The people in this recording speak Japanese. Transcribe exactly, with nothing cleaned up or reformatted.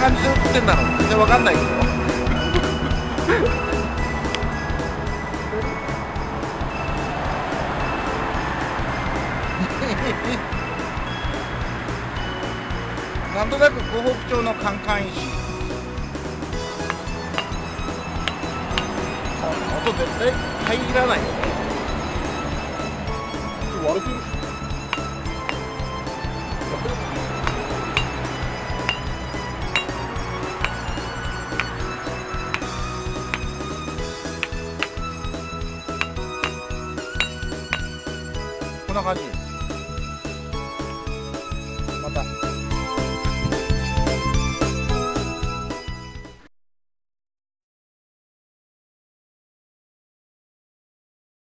感じで映ってんだろう。全然わかんないけど。なんとなく湖北町のカンカン石。この音絶対入らないよね。 割れてる。 こんな感じ。また。